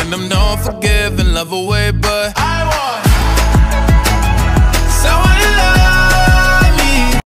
them don't forgive and love away, but I